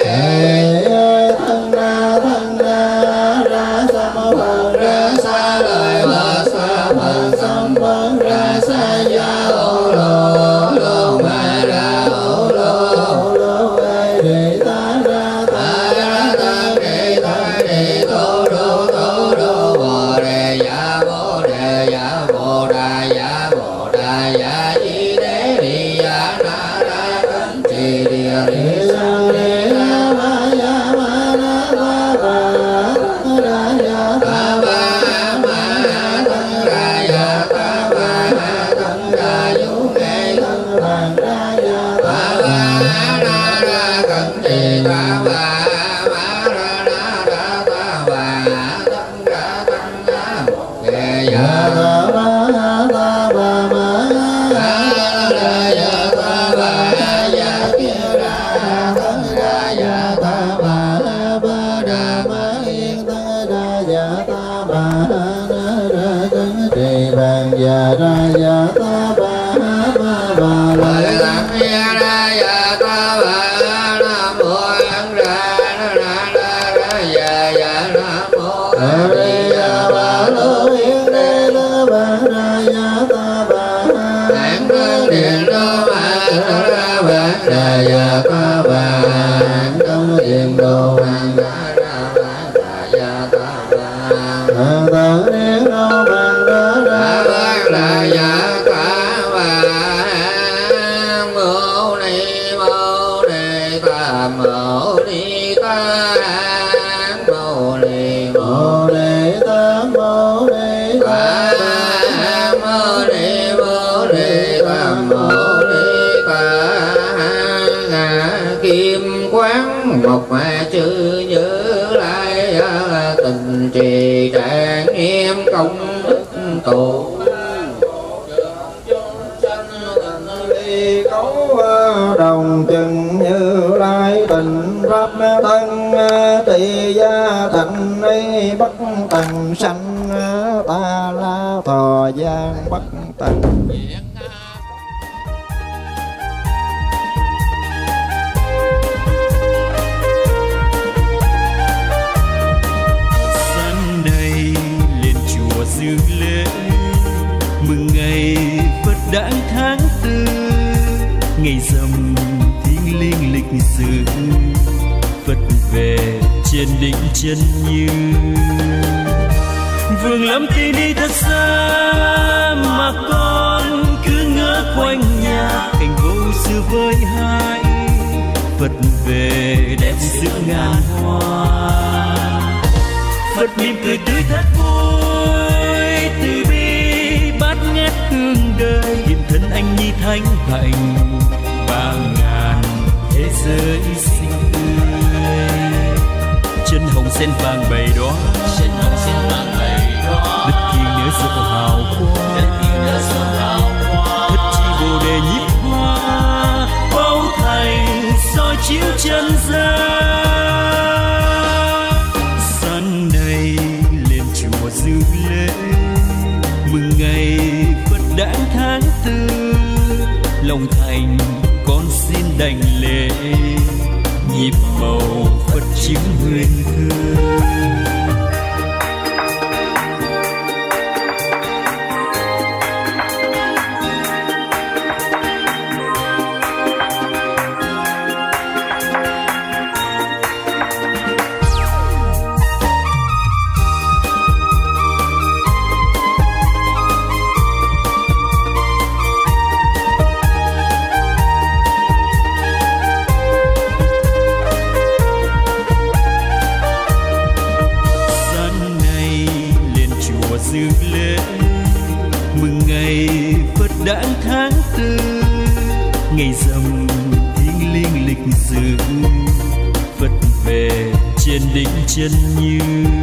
thân ra thân ra ra sa ma phật ra sa lời bà sa phật sam phật ra sa ya ô lô lô ma ra ô lô ô lô đề ta ra ta ra ta đề ta đề tô đô tô đô bồ đề ya bồ đề ya bồ đà ya bồ đà ya di đế đi ya na ra cấn trì địa đi sa đế la ma ya ma na ma ra ra ya ta ba ma thân ra ya ta ba thân ra vũ nghệ thân bàn ra ya ta ba na ra cấn trì ta ba ma ra na ra ta ba thân ra thân ra một nghề ya ta ba ta ba ma ra ya ta ba ya kia ra thân ra ya ta ba ba đà ma yên thân ra ya ta ba na ra cấn trì bàn ya ra ya ta ba ba ba lợi lạc ya ra ya ta ba nam mô an ra na ra na ra ya ya nam mô a di đà ba lô yên đế la ba ra ya ta ba đản thân điện đô ma ra ba ra ya ta ba đản thân điện đô ma ra ba ra ya ta ba đản thân điện đô ma ra ba ra ya ta ba mô ni mô ni ta mô ni ta mô ni mô ni ta mô ni ta công đức tụ có đồng chừng Như Lai tình pháp thân tỳ gia thành ấy bất tần sanh ta la thọ gian bất tần. Sáng nay lên chùa dự lễ mừng ngày Phật đản tháng tư, ngày rằm thiêng liêng lịch sử Phật về trên đỉnh chân Như. Vương Lâm Tỳ Ni thật xa mà con cứ ngỡ quanh nhà, cảnh vô sư với hai Phật về đẹp giữa ngàn hoa. Phật mỉm cười tươi thắt vui từ bi bát ngát hương đời, hiện thân anh nhi thánh hạnh ba ngàn thế giới xinh tươi. Chân hồng sen vàng bầy đóa, chân hồng sen vàng bầy đóa, đất thiêng nhớ sự hào quang, đất thiêng nhớ sự hào quang. Thất chi bồ đề nhíp hoa, bao thành soi chiếu chân gian. Sáng nay lên chùa dự lễ mừng ngày Phật đản tháng tư, lòng thành con xin đảnh lễ nhịp màu Phật chiếu huyền hương. dự lễ mừng ngày Phật đản tháng tư, ngày rằm thiêng liêng lịch sử Phật về trên đỉnh chân Như.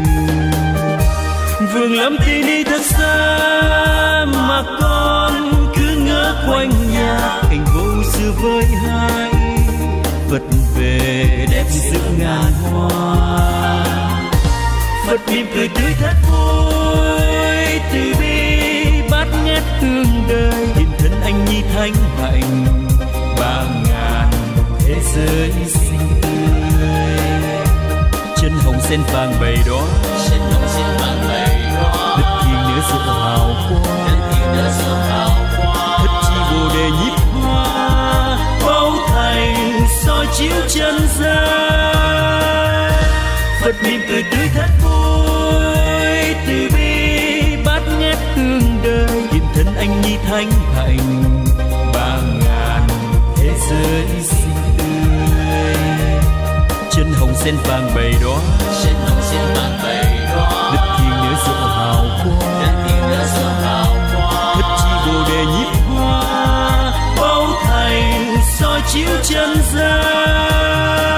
Vương Lâm Tỳ Ni thật xa mà con cứ ngỡ quanh nhà, cảnh vô sư với hai Phật về đẹp giữa ngàn hoa. Phật mỉm cười tươi thắt vui từ bi bát ngát hương đời, hiện thân anh nhi thánh hạnh ba ngàn thế giới xinh tươi. Chân hồng sen vàng bầy đóa, chân hồng sen vàng bầy đóa, đất thiêng nở sự hào quang, đất thiêng nở sự hào quang. Thất chi bồ đề nhíp hoa, bao thành soi chiếu chân gian. Phật mỉm cười tươi thắt vui từ bi bát ngát hương đời, hiện thân anh nhi thánh hạnh ba ngàn thế giới xinh tươi. Chân hồng sen vàng bầy đóa, chân hồng sen vàng bầy đóa, đất thiêng nở sự hào quang, đất thiêng nở sự hào quang. Thất chi bồ đề nhíp hoa, bao thành soi chiếu chân gian.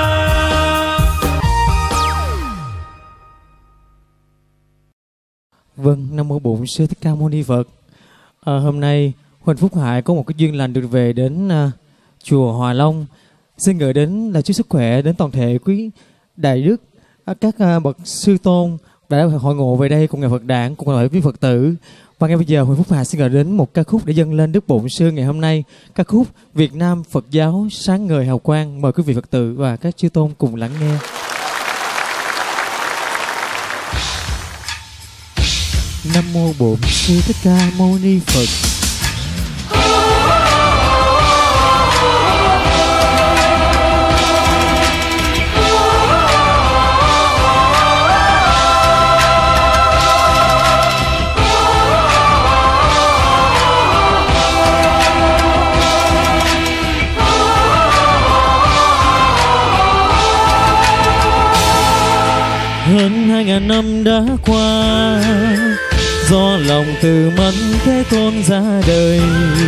Vâng, Nam Mô Bổn Sư Thích Ca Mâu Ni Phật. À, hôm nay Huỳnh Phúc Hải có một cái duyên lành được về đến uh, chùa Hòa Long. Xin gửi đến là chúc sức khỏe đến toàn thể quý đại đức, uh, các uh, bậc sư tôn đã hội ngộ về đây cùng ngày Phật đản, cùng ngày với Phật tử. Và ngay bây giờ Huỳnh Phúc Hải xin gửi đến một ca khúc để dâng lên Đức Bổn Sư ngày hôm nay, ca khúc Việt Nam Phật giáo sáng ngời hào quang. Mời quý vị Phật tử và các chư tôn cùng lắng nghe. Nam Mô Bổn Sư Thích Ca Mâu Ni Phật. Hơn hai ngàn năm đã qua, do lòng từ mẫn Thế Tôn ra đời,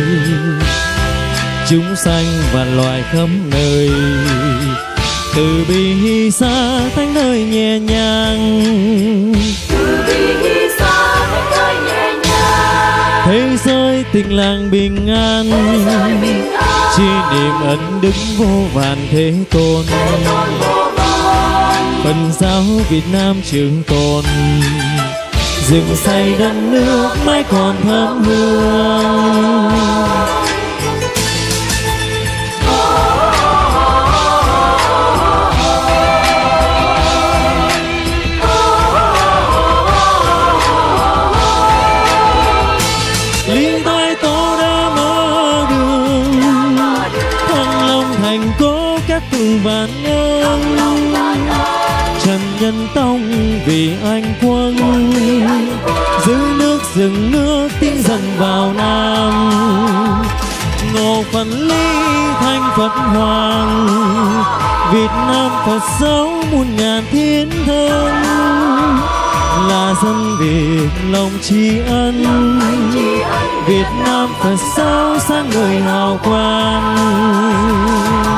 chúng sanh và loài khắp nơi từ bi hy xa thánh nơi nhẹ nhàng, từ bi hy xa thánh nơi thế giới tình làng bình an, chi niệm ân đức vô vàn thế tôn. Phật giáo Việt Nam trường tồn, rừng say đất nước mãi còn thơm hương. Lý Thái Tổ đã mở đường, Thăng Long thành cố các tường vạn ơn. Trần Nhân Tông vì anh quân, giữ nước dừng nước tiến dần vào Nam. Ngộ Phật Lý thành Phật Hoàng, Việt Nam Phật giáo muôn ngàn thiên thân. Là dân Việt lòng tri ân, Việt Nam Phật giáo sáng ngời hào quang.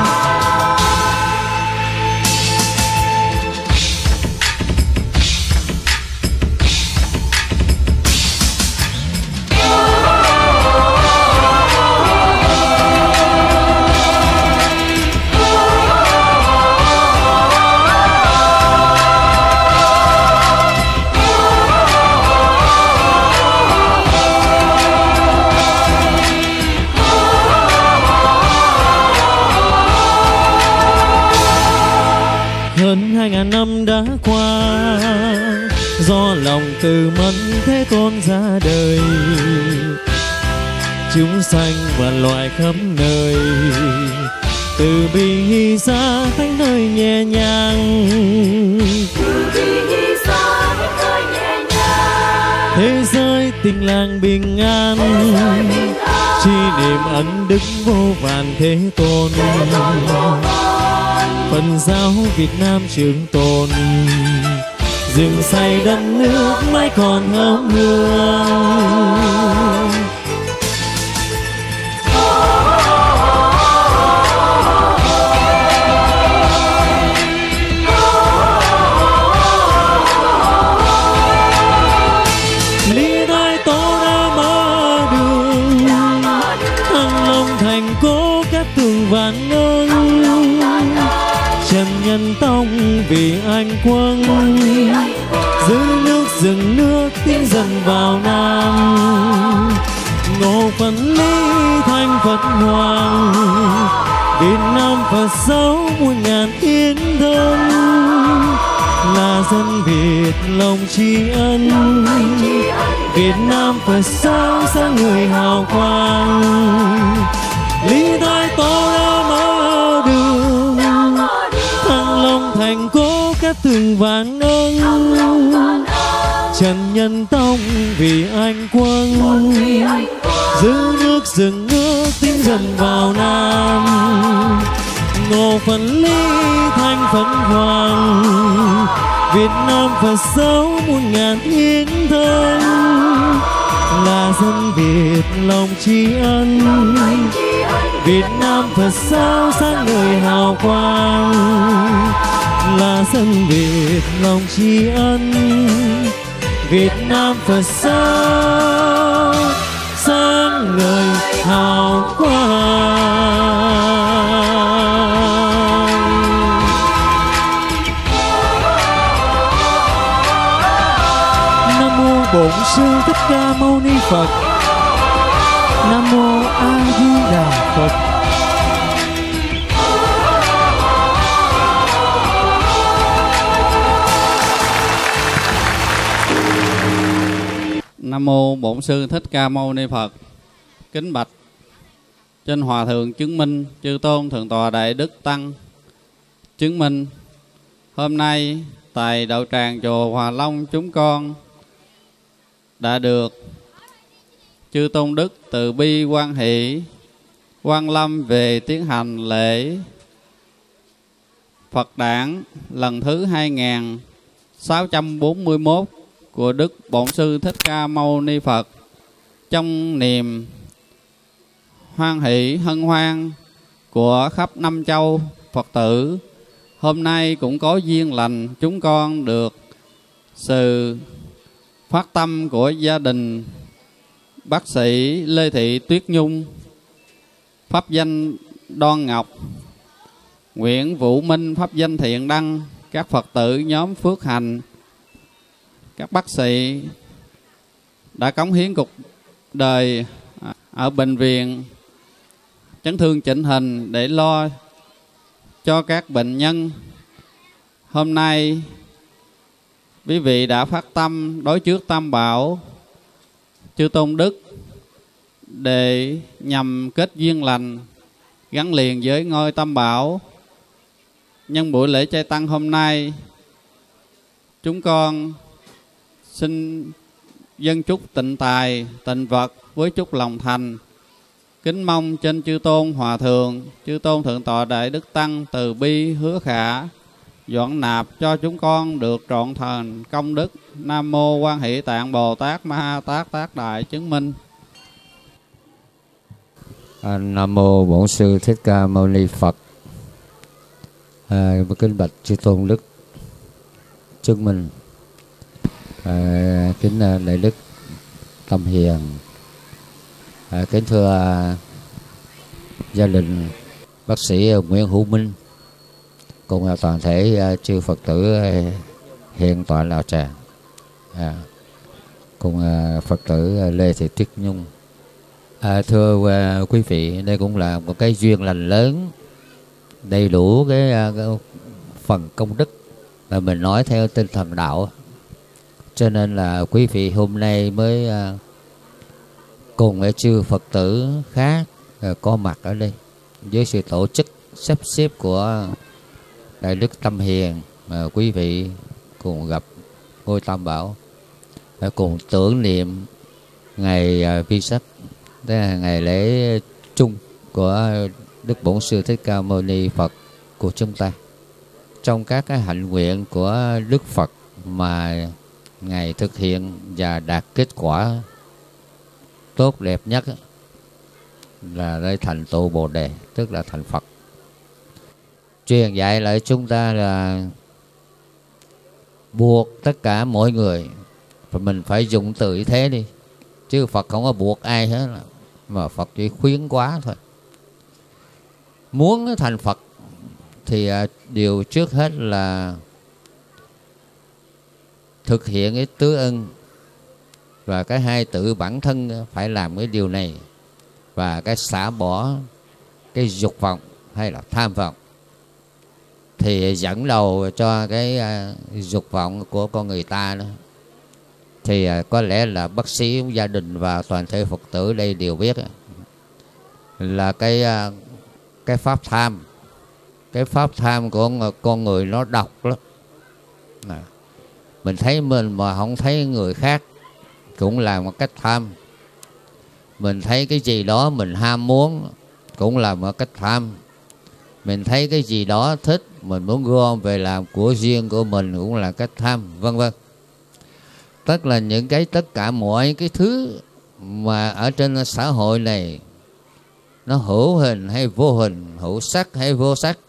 Hơn hai ngàn năm đã qua, do lòng từ mẫn Thế Tôn ra đời. Chúng sanh và loài khắp nơi, từ bi hy xa thánh nơi nhẹ nhàng. Từ bi hy xa thánh nơi nhẹ nhàng. Thế giới tình làng bình an, chi niệm ân đức vô vàn Thế Tôn. Phật giáo Việt Nam trường tồn, rừng say đất nước mãi còn hương hương. Lý Thái Tổ đã mở đường, Thăng Long thành cố các tường vạn ơn. Trần Nhân Tông vì anh quân, giữ nước dừng nước tiến dần vào Nam. Ngộ Phật Lý thành Phật Hoàng, Việt Nam Phật giáo muôn ngàn thiên thân. Là dân Việt lòng tri ân, Việt Nam Phật giáo sáng ngời hào quang. Lý Thái Tổ đã mở đường, Thăng Long thành cố các tường vạn ơn. Trần Nhân Tông vì anh quân, giữ nước dừng nước tiến dần vào Nam. Ngộ Phật Lý thành Phật Hoàng, Việt Nam Phật giáo muôn ngàn thiên thân. Là dân Việt lòng tri ân, Việt Nam Phật giáo sáng ngời hào quang. Là dân Việt lòng tri ân, Việt Nam Phật giáo sáng ngời hào quang. Nam mô Bổn Sư Thích Ca Mâu Ni Phật. Nam mô A Di Đà Phật. Nam mô Bổn Sư Thích Ca Mâu Ni Phật. Kính bạch trên Hòa Thượng chứng minh chư tôn thượng tọa Đại Đức Tăng chứng minh, hôm nay tại đạo tràng chùa Hòa Long chúng con đã được chư tôn đức từ bi quan hỷ quan lâm về tiến hành lễ Phật đản lần thứ hai nghìn sáu trăm bốn mươi mốt của Đức Bổn Sư Thích Ca Mâu Ni Phật. Trong niềm hoan hỷ hân hoan của khắp năm châu Phật tử, hôm nay cũng có duyên lành chúng con được sự phát tâm của gia đình bác sĩ Lê Thị Tuyết Nhung, pháp danh Đoan Ngọc, Nguyễn Vũ Minh, pháp danh Thiện Đăng, các Phật tử nhóm Phước Hành, các bác sĩ đã cống hiến cuộc đời ở bệnh viện chấn thương chỉnh hình để lo cho các bệnh nhân. Hôm nay quý vị đã phát tâm đối trước Tam Bảo Chư Tôn Đức để nhằm kết duyên lành gắn liền với ngôi Tam Bảo. Nhân buổi lễ chay tăng hôm nay, chúng con xin dâng chúc tịnh tài, tịnh vật với chúc lòng thành, kính mong trên chư tôn hòa thượng, chư tôn thượng tọa đại đức tăng từ bi hứa khả dọn nạp cho chúng con được trọn thành công đức. Nam mô Quan Hỷ Tạng Bồ Tát Ma Ha Tát Tác Đại Chứng Minh. À, Nam mô Bổn Sư Thích Ca Mâu Ni Phật. À, kính bạch chư tôn đức chứng minh. À, kính đại đức Tâm Hiền. À, kính thưa à, gia đình bác sĩ Nguyễn Hữu Minh cùng toàn thể à, chư Phật tử à, hiện tọa Lào Tràng, à, cùng à, Phật tử à, Lê Thị Tuyết Nhung. À, thưa à, quý vị, đây cũng là một cái duyên lành lớn, đầy đủ cái, à, cái phần công đức mà mình nói theo tinh thần đạo, cho nên là quý vị hôm nay mới à, cùng với chư Phật tử khác à, có mặt ở đây với sự tổ chức sắp xếp của Đại đức Tâm Hiền, mà quý vị cùng gặp ngôi Tam Bảo, à, cùng tưởng niệm ngày à, vi sắc, đây là ngày lễ chung của Đức Bổn Sư Thích Ca Mâu Ni Phật của chúng ta. Trong các cái hạnh nguyện của Đức Phật mà Ngài thực hiện và đạt kết quả tốt đẹp nhất là để thành tựu Bồ Đề, tức là thành Phật. Truyền dạy lại chúng ta là buộc tất cả mọi người, và mình phải dùng từ như thế đi, chứ Phật không có buộc ai hết, mà Phật chỉ khuyến quá thôi. Muốn thành Phật thì điều trước hết là thực hiện cái tứ ân, và cái hai tự bản thân phải làm cái điều này, và cái xả bỏ cái dục vọng hay là tham vọng. Thì dẫn đầu cho cái uh, dục vọng của con người ta đó, thì uh, có lẽ là bác sĩ, gia đình và toàn thể Phật tử đây đều biết uh, là cái uh, cái pháp tham. Cái pháp tham của con người nó độc lắm. À, mình thấy mình mà không thấy người khác cũng là một cách tham. Mình thấy cái gì đó mình ham muốn cũng là một cách tham. Mình thấy cái gì đó thích, mình muốn gom về làm của riêng của mình cũng là cách tham, vân vân. Tức là những cái tất cả mọi cái thứ mà ở trên xã hội này, nó hữu hình hay vô hình, hữu sắc hay vô sắc,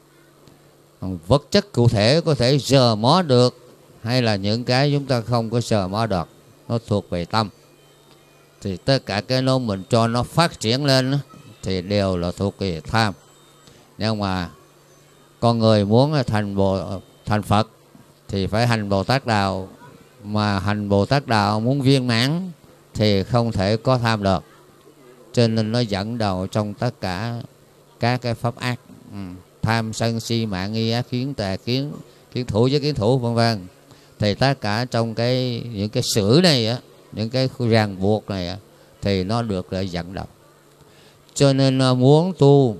vật chất cụ thể có thể sờ mó được, hay là những cái chúng ta không có sờ mó được, nó thuộc về tâm. Thì tất cả cái nó mình cho nó phát triển lên thì đều là thuộc về tham. Nhưng mà con người muốn thành Bồ, thành Phật thì phải hành Bồ Tát Đạo. Mà hành Bồ Tát Đạo muốn viên mãn thì không thể có tham được, cho nên nó dẫn đầu trong tất cả các cái pháp ác. ừ. Tham sân si mạng nghi ác kiến tà kiến, kiến thủ với kiến thủ, vân vân. Thì tất cả trong cái những cái sử này á, những cái ràng buộc này á, thì nó được là dẫn đầu. Cho nên muốn tu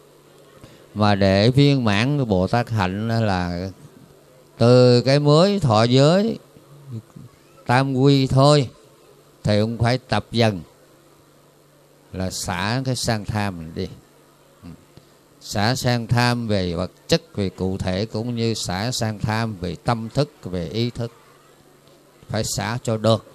mà để viên mãn Bồ Tát hạnh là từ cái mới thọ giới tam quy thôi, thì cũng phải tập dần là xả cái sang tham này đi. Xả sang tham về vật chất, về cụ thể, cũng như xả sang tham về tâm thức, về ý thức. Phải xả cho được,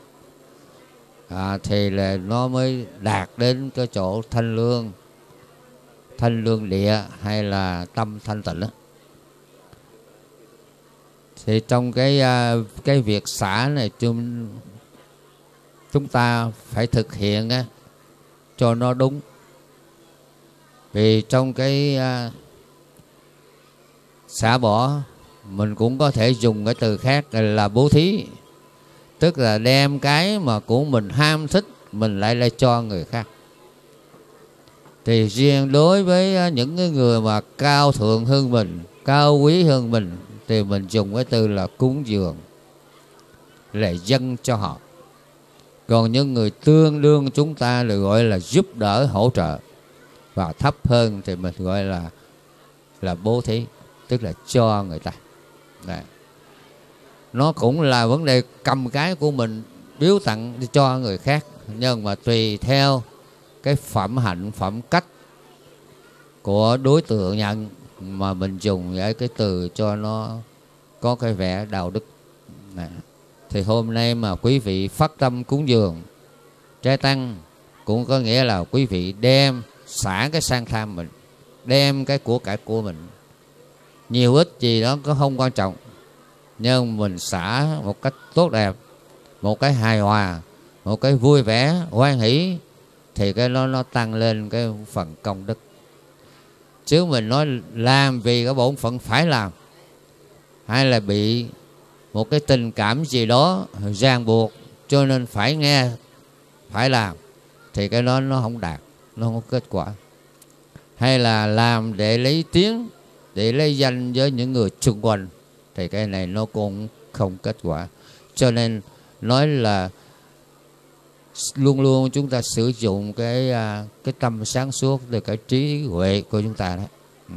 à, thì là nó mới đạt đến cái chỗ thanh lương, thanh lương địa hay là tâm thanh tịnh đó. Thì trong cái cái việc xả này, chúng chúng ta phải thực hiện á, cho nó đúng. Vì trong cái uh, xả bỏ, mình cũng có thể dùng cái từ khác là bố thí. Tức là đem cái mà của mình ham thích mình lại lại cho người khác. Thì riêng đối với những cái người mà cao thượng hơn mình, cao quý hơn mình, thì mình dùng cái từ là cúng dường, là dâng cho họ. Còn những người tương đương chúng ta được gọi là giúp đỡ, hỗ trợ. Và thấp hơn thì mình gọi là là bố thí, tức là cho người ta. Đấy. Nó cũng là vấn đề cầm cái của mình biếu tặng đi cho người khác, nhưng mà tùy theo cái phẩm hạnh, phẩm cách của đối tượng nhận mà mình dùng với cái từ cho nó có cái vẻ đạo đức. Đấy. Thì hôm nay mà quý vị phát tâm cúng dường trai tăng, cũng có nghĩa là quý vị đem xả cái sang tham mình, đem cái của cải của mình, nhiều ít gì đó có không quan trọng, nhưng mình xả một cách tốt đẹp, một cái hài hòa, một cái vui vẻ, hoan hỷ, thì cái nó nó tăng lên cái phần công đức. Chứ mình nói làm vì cái bổn phận phải làm, hay là bị một cái tình cảm gì đó ràng buộc cho nên phải nghe, phải làm, thì cái đó nó không đạt, nó không có kết quả. Hay là làm để lấy tiếng, để lấy danh với những người xung quanh, thì cái này nó cũng không kết quả. Cho nên nói là luôn luôn chúng ta sử dụng cái cái tâm sáng suốt, từ cái trí huệ của chúng ta đó. Ừ.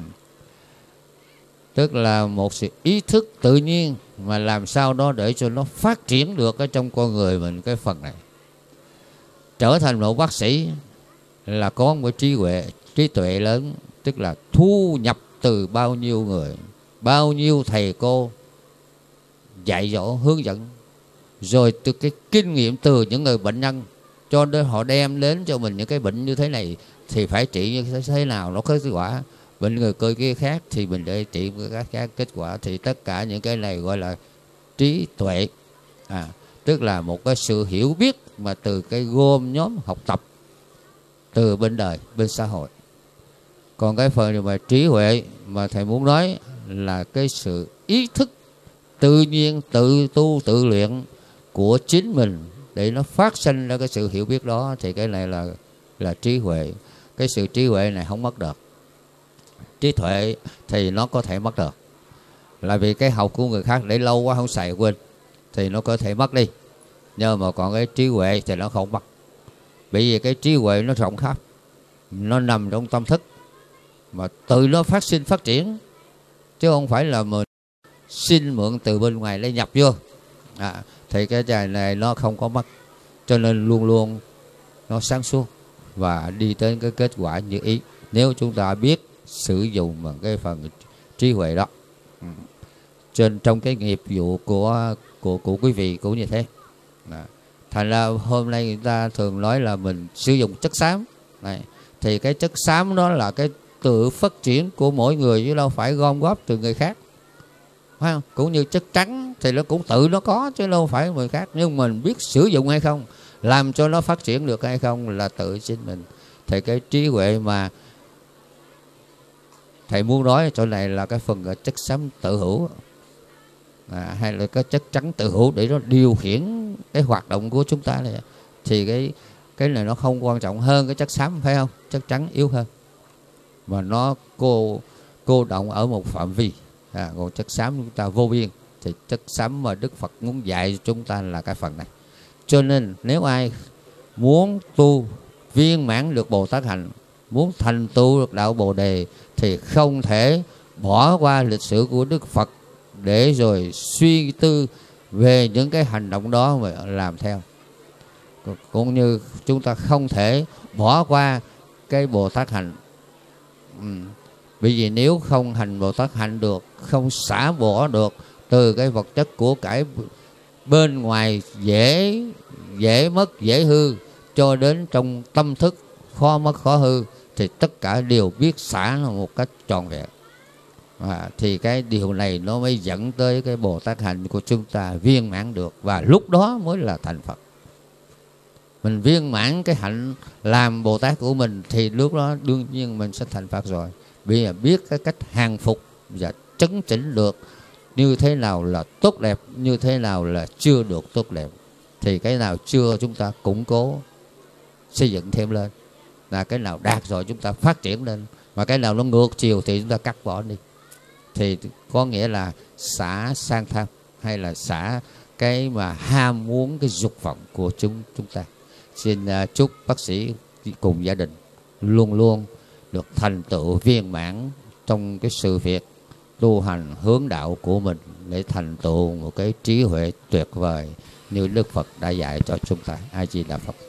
Tức là một sự ý thức tự nhiên, mà làm sao đó để cho nó phát triển được ở trong con người mình cái phần này. Trở thành một bác sĩ là có một trí huệ, trí tuệ lớn, tức là thu nhập từ bao nhiêu người, bao nhiêu thầy cô dạy dỗ, hướng dẫn, rồi từ cái kinh nghiệm từ những người bệnh nhân, cho nên họ đem đến cho mình những cái bệnh như thế này thì phải trị như thế nào nó có kết quả. Bệnh người cơ kia khác thì mình để trị các khác kết quả. Thì tất cả những cái này gọi là trí tuệ, à, tức là một cái sự hiểu biết mà từ cái gom nhóm học tập từ bên đời, bên xã hội. Còn cái phần mà trí huệ mà thầy muốn nói là cái sự ý thức tự nhiên, tự tu, tự luyện của chính mình để nó phát sinh ra cái sự hiểu biết đó, thì cái này là là trí huệ. Cái sự trí huệ này không mất được. Trí tuệ thì nó có thể mất được, là vì cái học của người khác để lâu quá không xài quên thì nó có thể mất đi. Nhưng mà còn cái trí huệ thì nó không mất, bởi vì cái trí huệ nó rộng khắp, nó nằm trong tâm thức mà tự nó phát sinh phát triển, chứ không phải là mình xin mượn từ bên ngoài lấy nhập vô. À, thì cái trại này nó không có mất, cho nên luôn luôn nó sáng suốt và đi tới cái kết quả như ý, nếu chúng ta biết sử dụng bằng cái phần trí huệ đó. Ừ. Trên trong cái nghiệp vụ của của của quý vị cũng như thế. À, thành ra hôm nay người ta thường nói là mình sử dụng chất xám này, thì cái chất xám đó là cái tự phát triển của mỗi người, chứ đâu phải gom góp từ người khác, phải không? Cũng như chất trắng thì nó cũng tự nó có, chứ đâu phải người khác. Nhưng mình biết sử dụng hay không, làm cho nó phát triển được hay không là tự chính mình. Thì cái trí huệ mà thầy muốn nói chỗ này là cái phần chất xám tự hữu, à, hay là cái chất trắng tự hữu để nó điều khiển cái hoạt động của chúng ta này. Thì cái cái này nó không quan trọng hơn cái chất xám, phải không? Chất trắng yếu hơn, mà nó cô cô động ở một phạm vi. À, còn chất xám chúng ta vô biên, thì chất xám mà Đức Phật muốn dạy chúng ta là cái phần này. Cho nên nếu ai muốn tu viên mãn được Bồ Tát hạnh, muốn thành tựu được đạo Bồ Đề, thì không thể bỏ qua lịch sử của Đức Phật để rồi suy tư về những cái hành động đó mà làm theo. Cũng như chúng ta không thể bỏ qua cái Bồ Tát hạnh. Ừ. Bởi vì nếu không hành Bồ Tát hạnh được, không xả bỏ được từ cái vật chất của cải bên ngoài dễ dễ mất, dễ hư, cho đến trong tâm thức khó mất, khó hư, thì tất cả đều biết xả một cách trọn vẹn. À, thì cái điều này nó mới dẫn tới cái Bồ Tát hạnh của chúng ta viên mãn được, và lúc đó mới là thành Phật. mình viên mãn cái hạnh làm Bồ Tát của mình, thì lúc đó đương nhiên mình sẽ thành Phật rồi. Bây giờ biết cái cách hàng phục và chấn chỉnh được như thế nào là tốt đẹp, như thế nào là chưa được tốt đẹp, thì cái nào chưa chúng ta củng cố xây dựng thêm lên, là cái nào đạt rồi chúng ta phát triển lên, mà cái nào nó ngược chiều thì chúng ta cắt bỏ đi. Thì có nghĩa là xả sang tham, hay là xả cái mà ham muốn, cái dục vọng của chúng chúng ta. Xin uh, chúc bác sĩ cùng gia đình luôn luôn được thành tựu viên mãn trong cái sự việc tu hành hướng đạo của mình, để thành tựu một cái trí huệ tuyệt vời như Đức Phật đã dạy cho chúng ta. A Di Đà Phật.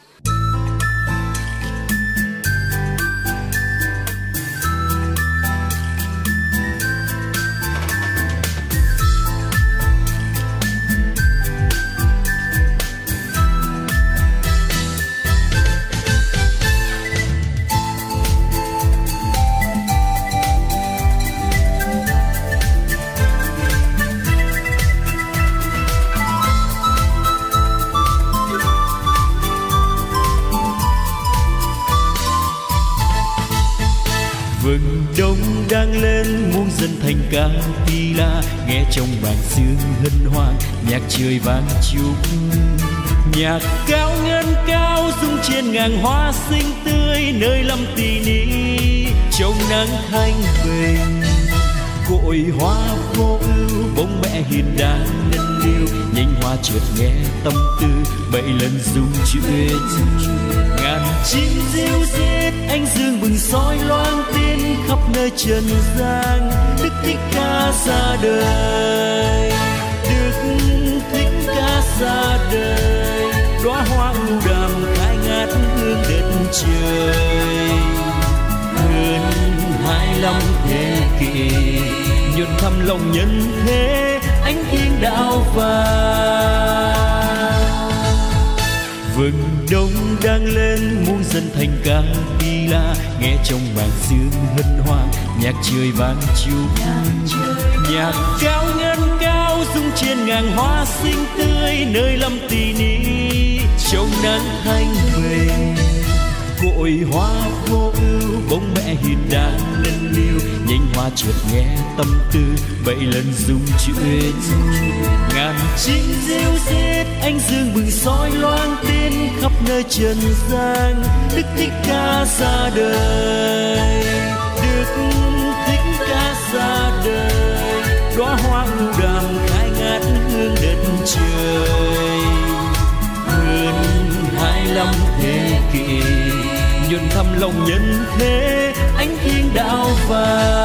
Vừng đông đang lên muôn dân thành ca pi la, nghe trong màn sương hân hoan nhạc trời vang chúc. Nhạc cao ngân cao rung trên ngàn hoa xinh tươi, nơi lâm tỳ ni trong nắng thanh bình. Cội hoa vô ưu bông mẹ hiền đang nâng niu, nhành hoa chợt nghe tâm tư bảy lần rung chuyện. Ngàn chim rêu rết anh dương bừng soi loang tin khắp nơi trần gian. Đức Thích Ca ra đời, Đức Thích Ca ra đời, đóa hoa ưu đàm khai ngát hương đất trời. Hơn hai lăm thế kỷ nhuần thăm lòng nhân thế, ánh thiên đạo vàng. Vừng đông đang lên muôn dân thành ca pi la, nghe trong màn sương hân hoan nhạc trời vang chúc. Nhạc cao ngân cao rung trên ngàn hoa xinh tươi, nơi lâm tỳ ni trong nắng thanh bình. Cội hoa vô ưu bông mẹ hiền đang nâng niu, nhành hoa chợt nghe tâm tư bảy lần rung chuyện. Ngàn chim rêu rết anh dương bừng soi loang tin khắp nơi trần gian. Đức Thích Ca ra đời, Đức Thích Ca ra đời, đóa hoa ưu đàm khai ngát hương đất trời. Hơn hai lăm thế kỷ nhuần thăm lòng nhân thế, ánh thiên đạo vàng.